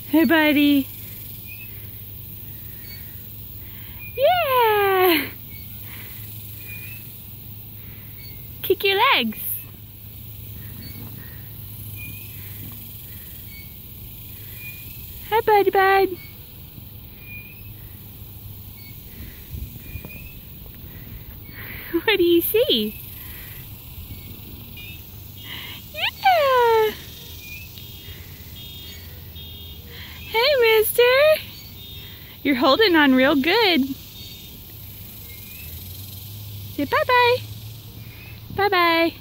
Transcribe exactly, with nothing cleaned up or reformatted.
Hey, buddy. Yeah! Kick your legs. Hi, buddy, bud. What do you see? Yeah! Hey, mister! You're holding on real good. Say bye-bye. Bye-bye.